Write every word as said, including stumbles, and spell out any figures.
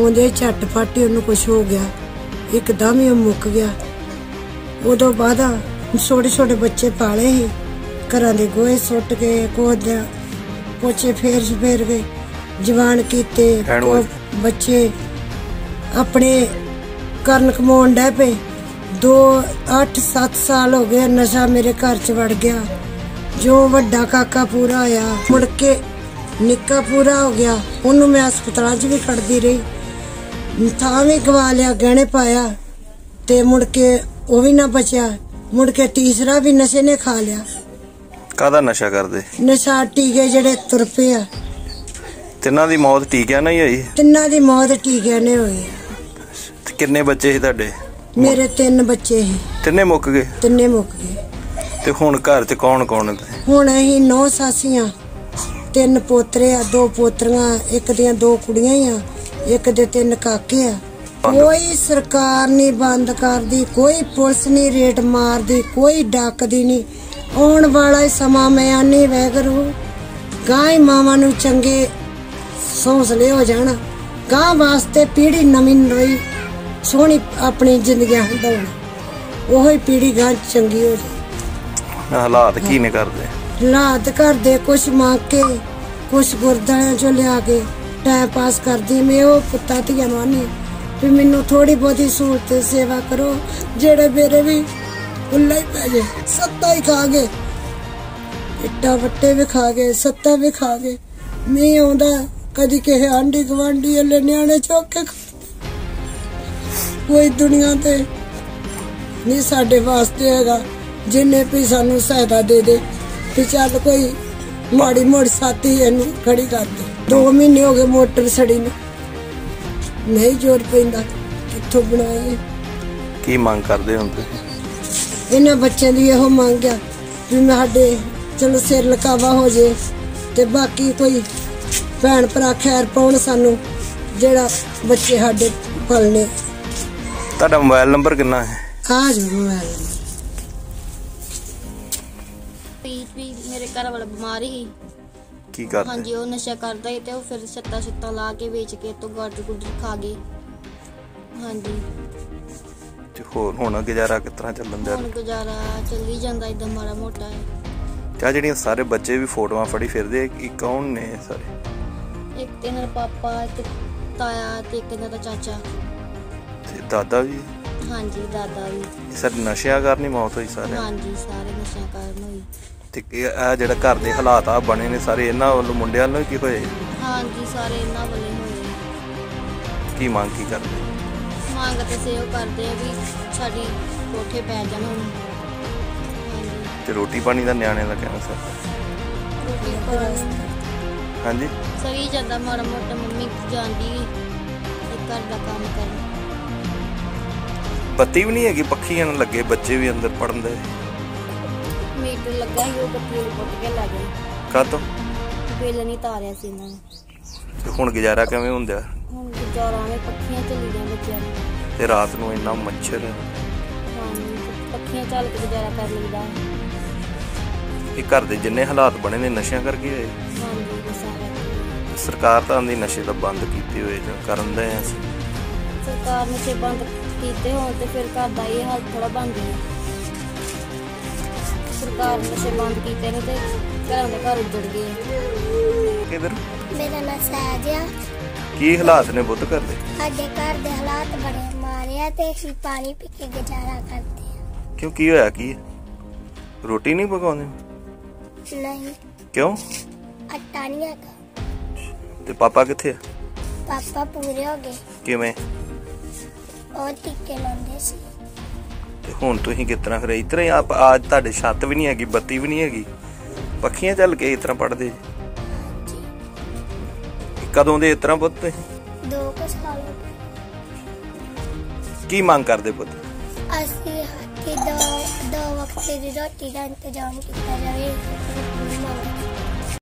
ਆਉਂਦੇ ਝੱਟ-ਪੱਟ ਹੀ ਉਹਨੂੰ ਕੁਛ ਹੋ ਗਿਆ, ਇੱਕਦਮ ਹੀ ਉਹ ਮੁੱਕ ਗਿਆ। ਉਦੋਂ ਬਾਅਦ ਛੋਟੇ ਛੋਟੇ ਬੱਚੇ ਪਾਲੇ ਸੀ, ਘਰਾਂ ਦੇ ਗੋਹੇ ਸੁੱਟ ਕੇ ਕੋਹਦੇ ਪੋਚੇ ਫੇਰ ਫੇਰ ਕੇ ਜਵਾਨ ਕੀਤੇ। ਬੱਚੇ ਆਪਣੇ ਕਰਨ ਕਮਾਉਣ ਡੈ ਪਏ। ਦੋ ਅੱਠ ਸੱਤ ਸਾਲ ਹੋ ਗਏ ਨਸ਼ਾ ਮੇਰੇ ਘਰ ਚ ਵੜ ਗਿਆ। ਜੋ ਵੱਡਾ ਕਾਕਾ ਪੂਰਾ ਹੋਇਆ, ਮੁੜ ਕੇ ਨਿੱਕਾ ਪੂਰਾ ਹੋ ਗਿਆ, ਉਹਨੂੰ ਮੈਂ ਹਸਪਤਾਲਾਂ ਚ ਵੀ ਖੜਦੀ ਰਹੀ, ਥਾਂ ਵੀ ਗਵਾ ਲਿਆ, ਗਹਿਣੇ ਪਾਇਆ ਤੇ ਮੁੜ ਕੇ ਉਹ ਵੀ ਨਾ ਬਚਿਆ। ਮੁੜ ਕੇ ਤੀਸਰਾ ਵੀ ਨਸ਼ੇ ਨੇ ਖਾ ਲਿਆ। ਕਾਹਦਾ ਨਸ਼ਾ ਕਰਦੇ? ਨਸ਼ਾ ਟੀਕੇ ਜਿਹੜੇ ਤੁਰ ਪਏ ਆ। ਤਿੰਨਾਂ ਦੀ ਮੌਤ ਟੀਕਿਆਂ ਨਾਲ ਹੀ ਹੋਈ? ਤਿੰਨਾਂ ਦੀ ਮੌਤ ਟੀਕਿਆਂ ਨੇ ਹੋਈ। ਕਿੰਨੇ ਬੱਚੇ ਸੀ ਤੁਹਾਡੇ? ਮੇਰੇ ਤਿੰਨ ਬੱਚੇ ਸੀ। ਤਿੰਨੇ ਮੁੱਕ ਗਏ? ਤਿੰਨੇ ਮੁੱਕ ਗਏ। ਤੇ ਹੁਣ ਘਰ ਚ ਕੌਣ ਕੌਣ? ਹੁਣ ਅਸੀਂ ਨੌ ਸਾਸੀਆਂ, ਤਿੰਨ ਪੋਤਰੇ ਆ, ਦੋ ਪੋਤਰੀਆਂ, ਇੱਕ ਦੀਆਂ ਦੋ ਕੁੜੀਆਂ ਹੀ ਆ, ਇੱਕ ਦੇ ਤਿੰਨ ਕਾਕੇ ਆ। ਕੋਈ ਸਰਕਾਰ ਨਹੀਂ ਬੰਦ ਕਰਦੀ, ਕੋਈ ਪੁਲਿਸ ਨਹੀਂ ਰੇਟ ਮਾਰਦੀ, ਕੋਈ ਡੱਕਦੀ ਨਹੀਂ। ਆਉਣ ਵਾਲਾ ਸਮਾਂ ਮੈਂ ਆਨੀ ਵੈਗਰੂ ਗਾਂ ਮਾਵਾਂ ਨੂੰ ਚੰਗੇ ਹੌਸਲੇ ਹੋ ਜਾਣ, ਗਾਂ ਵਾਸਤੇ ਪੀੜੀ ਨਵੀਂ ਨਵੀਂ ਸੋਹਣੀ ਆਪਣੀ ਜ਼ਿੰਦਗੀ ਹੰਡਾਉਣ, ਉਹੀ ਪੀੜੀ ਗਾਂ ਚੰਗੀ ਹੋ ਜਾਏ। ਹਾਲਾਤ ਕੀ ਨੇ ਕਰਦੇ? ਹਾਲਾਤ ਕਰਦੇ ਕੁਛ ਮੰਗ ਕੇ, ਕੁਛ ਗੁਰਦੁਆਰਿਆਂ ਚੋਂ ਲਿਆ ਕੇ ਟਾਈਮ ਪਾਸ ਕਰਦੀ। ਮੈਂ ਉਹ ਪੁੱਤਾਂ ਧੀਆਂ ਨੂੰ ਆਨੀ ਵੀ ਮੈਨੂੰ ਥੋੜੀ ਬਹੁਤੀ ਸਹੂਲਤ ਸੇਵਾ ਕਰੋ, ਜਿਹੜੇ ਮੇਰੇ ਵੀ ਉੱਲਾ ਹੀ ਪੈ ਜੇ। ਸੱਤਾ ਹੀ ਖਾ ਗਏ, ਇੱਟਾਂ ਵੱਟੇ ਵੀ ਖਾ ਗਏ, ਸੱਤਾ ਵੀ ਖਾ ਗਏ। ਮੀਂਹ ਆਉਂਦਾ ਕਦੀ ਕਿਸੇ ਆਂਢੀ ਗੁਆਂਢੀ ਵਾਲੇ ਨਿਆਣੇ ਚੁੱਕ ਕੇ, ਕੋਈ ਦੁਨੀਆ ਤੇ ਨਹੀਂ ਸਾਡੇ ਵਾਸਤੇ ਹੈਗਾ ਜਿੰਨੇ ਵੀ ਸਾਨੂੰ ਸਹਾਇਤਾ ਦੇ ਦੇ ਤੇ ਚੱਲ ਕੋਈ ਮਾੜੀ ਮੋੜੀ ਸਾਥੀ ਇਹਨੂੰ ਖੜੀ ਕਰ ਦੇ। ਦੋ ਮਹੀਨੇ ਹੋ ਗਏ ਮੋਟਰ ਸੜੀ ਨੂੰ, ਨਹੀਂ ਜੋਰ ਪੈਂਦਾ, ਕਿੱਥੋਂ ਬਣਾਏ? ਕੀ ਮੰਗ ਕਰਦੇ ਹੋ ਤੁਸੀਂ? ਇਹਨਾਂ ਬੱਚਿਆਂ ਦੀ ਇਹੋ ਮੰਗ ਆ ਵੀ ਸਾਡੇ ਚਲੋ ਸਿਰ ਲਕਾਵਾ ਹੋ ਜੇ ਤੇ ਬਾਕੀ ਕੋਈ ਭੈਣ ਭਰਾ ਖੈਰ ਪਾਉਣ ਸਾਨੂੰ, ਜਿਹੜਾ ਬੱਚੇ ਸਾਡੇ ਪਲਨੇ। ਤੁਹਾਡਾ ਮੋਬਾਈਲ ਨੰਬਰ ਕਿੰਨਾ ਹੈ? ਆ ਜੋ ਮੋਬਾਈਲ ਮੇਰੇ ਘਰ ਵਾਲਾ ਬਿਮਾਰ ਹੀ ਕੀ ਕਰਦਾ? ਹਾਂਜੀ, ਉਹ ਨਸ਼ਾ ਕਰਦਾ ਸੀ ਤੇ ਉਹ ਫਿਰ ਸੱਤਾ ਸੁੱਤਾ ਲਾ ਕੇ ਵੇਚ ਕੇ ਤੋਂ ਗਾਡਰ ਗੁੱਡਰ ਖਾ ਗਏ। ਹਾਂਜੀ, ਤੇ ਹੋਰ ਹੁਣ ਗੁਜ਼ਾਰਾ ਕਿਸ ਤਰ੍ਹਾਂ ਚੱਲਣ ਦਿਆ? ਹੁਣ ਗੁਜ਼ਾਰਾ ਚੱਲੀ ਜਾਂਦਾ ਇਦਾਂ ਮਾੜਾ ਮੋਟਾ ਹੈ। ਤੇ ਜਿਹੜੀਆਂ ਸਾਰੇ ਬੱਚੇ ਵੀ ਫੋਟੋਆਂ ਫੜੀ ਫਿਰਦੇ, ਇਹ ਕੌਣ ਨੇ ਸਾਰੇ? ਇੱਕ ਤੇ ਇਹਨਾਂ ਦਾ ਪਾਪਾ, ਇੱਕ ਤਾਇਆ ਤੇ ਇੱਕ ਇਹਨਾਂ ਦਾ ਚਾਚਾ ਤੇ ਦਾਦਾ ਵੀ? ਹਾਂਜੀ, ਦਾਦਾ ਵੀ। ਸਰ ਨਸ਼ਿਆਂ ਕਾਰਨ ਹੀ ਮੌਤ ਹੋਈ ਸਾਰੇ? ਹਾਂਜੀ, ਸਾਰੇ ਨਸ਼ਿਆਂ ਕਾਰਨ ਹੋਈ। ਤੇ ਇਹ ਜਿਹੜਾ ਘਰ ਦੇ ਹਾਲਾਤ ਆ ਬਣੇ ਨੇ ਸਾਰੇ ਇਹਨਾਂ ਵੱਲੋਂ, ਮੁੰਡਿਆਂ ਵੱਲੋਂ ਕੀ ਹੋਏ? ਹਾਂਜੀ, ਸਾਰੇ ਇਹਨਾਂ ਵੱਲੋਂ ਹੋਏ। ਕੀ ਮੰਗ ਕੀ ਕਰਦੇ? ਮੰਗ ਤੇ ਸੇਵ ਕਰਦੇ ਆ ਵੀ ਸਾਡੀ ਕੋਠੇ ਪੈ ਜਾਣ ਹੁਣ। ਹਾਂਜੀ, ਤੇ ਰੋਟੀ ਪਾਣੀ ਦਾ ਨਿਆਣੇ ਦਾ ਕਹਿਣਾ ਸਰ? ਰੋਟੀ ਪਾਣੀ ਹਾਂਜੀ ਸਹੀ ਜਾਂਦਾ, ਮਾੜਾ ਮੋਟਾ ਮੰਮੀ ਜਾਂਦੀ ਘਰ ਦਾ ਕੰਮ ਕਰਨ। ਬੱਤੀ ਵੀ ਨਹੀਂ ਹੈਗੀ, ਪੱਖੀਆਂ ਨਾਲ ਲੱਗੇ, ਬੱਚੇ ਵੀ ਅੰਦਰ ਪੜਨ ਦੇ। ਮੀਟਰ ਲੱਗਾ ਸੀ, ਉਹ ਬੱਤੀ ਪੁੱਟ ਕੇ ਲੈ ਗਏ। ਕਾਹਤੋਂ? ਬਿੱਲ ਨਹੀਂ ਤਾਰਿਆ ਸੀ ਇਹਨਾਂ ਨੇ। ਤੇ ਹੁਣ ਗੁਜ਼ਾਰਾ ਕਿਵੇਂ ਹੁੰਦਾ? ਹੁਣ ਗੁਜ਼ਾਰਾ ਨੇ ਪੱਖੀਆਂ ਚੱਲੀ ਦੀਆਂ ਬੱਚਿਆਂ ਨੂੰ। ਤੇ ਰਾਤ ਨੂੰ ਇੰਨਾ ਮੱਛਰ। ਹਾਂਜੀ, ਪੱਖੀਆਂ ਚੱਲ ਕੇ ਗੁਜ਼ਾਰਾ ਕਰ ਲਈਦਾ। ਇਹ ਘਰ ਦੇ ਜਿੰਨੇ ਹਾਲਾਤ ਬਣੇ ਨੇ ਨਸ਼ਿਆਂ ਕਰਕੇ ਹੋਏ। ਹਾਂਜੀ, ਨਸ਼ਾ ਕਰਕੇ। ਸਰਕਾਰ ਤਾਂ ਆਂਦੀ ਨਸ਼ੇ ਤਾਂ ਬੰਦ ਕੀਤੇ ਹੋਏ ਜਾਂ ਕਰਨ ਦੇ ਆ। ਸਰਕਾਰ ਨਸ਼ੇ ਬੰਦ ਕੀਤੇ ਹੋਣ ਤੇ ਫਿਰ ਘਰ ਦਾ ਇਹ ਹਾਲ ਥੋੜਾ ਬਣਦੀ ਹੈ। ਸਰਕਾਰ ਨਸ਼ੇ ਬੰਦ ਕੀਤੇ ਨੇ ਤੇ ਘਰਾਂ ਦੇ ਘਰ ਉੱਜੜ ਗਏ। ਕਿਧਰ? ਮੇਰਾ ਨਾਂ ਸਹਿਜ ਆ। ਕੀ ਹਾਲਾਤ ਨੇ ਬੁੱਧ ਕਰਦੇ? ਸਾਡੇ ਘਰ ਦੇ ਹਾਲਾਤ ਬੜੇ ਮਾੜੇ ਆ ਤੇ ਅਸੀਂ ਪਾਣੀ ਪੀ ਕੇ ਗੁਜ਼ਾਰਾ ਕਰਦੇ ਆ। ਕਿਉਂ, ਕੀ ਹੋਇਆ? ਕੀ ਰੋਟੀ ਨਹੀਂ ਪਕਾਉਂਦੇ? ਨਹੀਂ। ਕਿਉਂ? ਆਟਾ ਨਹੀਂ ਹੈਗਾ। ਤੇ ਪਾਪਾ ਕਿੱਥੇ ਆ? ਪਾਪਾ ਪੂਰੇ ਹੋ ਗਏ। ਕਿਵੇਂ? ਉਹ ਟੀਕੇ ਲਾਉਂਦੇ ਸੀ। ਤੇ ਹੁਣ ਤੁਸੀਂ ਕਿਸ ਤਰ੍ਹਾਂ ਫਿਰ? ਇਸ ਤਰ੍ਹਾਂ ਹੀ ਆਪ ਅੱਜ ਤੁਹਾਡੇ ਛੱਤ ਵੀ ਨਹੀਂ ਹੈਗੀ, ਬੱਤੀ ਵੀ ਨਹੀਂ ਹੈਗੀ, ਪੱਖੀਆਂ ਚੱਲ ਕੇ ਇਸ ਤਰ੍ਹਾਂ ਪੜਦੇ? ਕਦੋਂ ਦੇ ਇਸ ਤਰ੍ਹਾਂ ਪੁੱਤ? ਦੋ ਕੁ ਸਾਲ ਹੋ ਗਏ। ਕੀ ਮੰਗ ਕਰਦੇ ਪੁੱਤ? ਅਸੀਂ ਹੱਥੀ ਦੋ ਦੋ ਵਕਤ ਦੀ ਰੋਟੀ ਦਾ ਇੰਤਜ਼ਾਮ ਕੀਤਾ ਜਾਵੇ।